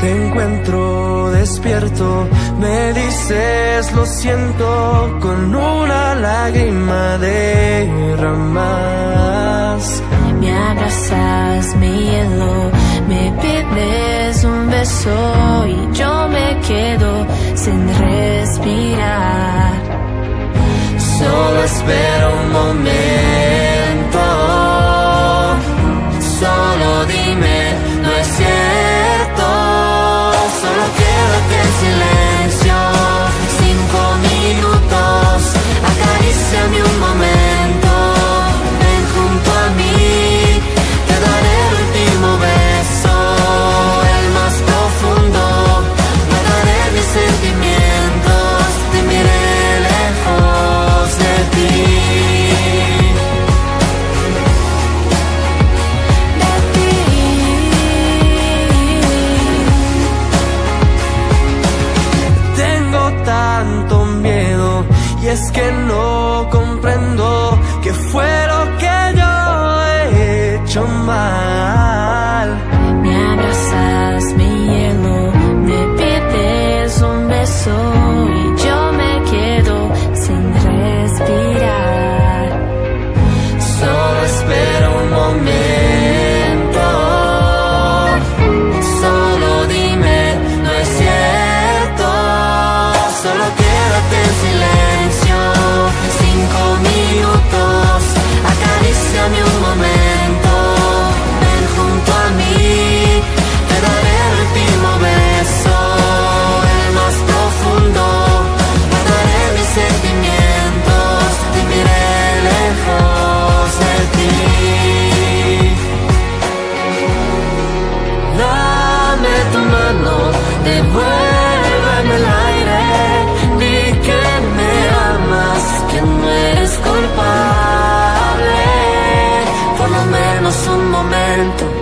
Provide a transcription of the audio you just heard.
te encuentro despierto, me dices lo siento, con una lágrima derramas. Me abrazas, mi hielo, me pides un beso y yo me quedo sin respirar. Solo espero un momento, solo dime, no es cierto. Solo quédate en silencio, 5 minutos, acaríciame un momento. Ven junto a mí, te daré el último beso, el más profundo. Guardaré mis sentimientos, te miré lejos de ti. Y es que no comprendo qué fue lo que yo he hecho mal. Me abrazas, mi hielo, me pides un beso y yo me quedo sin respirar. Solo espero un momento, solo dime, no es cierto. Solo quédate en silencio, 5 minutos, acaríciame un momento. Ven junto a mí, te daré el último beso, el más profundo. Guardaré mis sentimientos, te miré lejos de ti. Dame tu mano, devuélveme el aire. Di que me amas, que no eres culpable. Por lo menos un momento.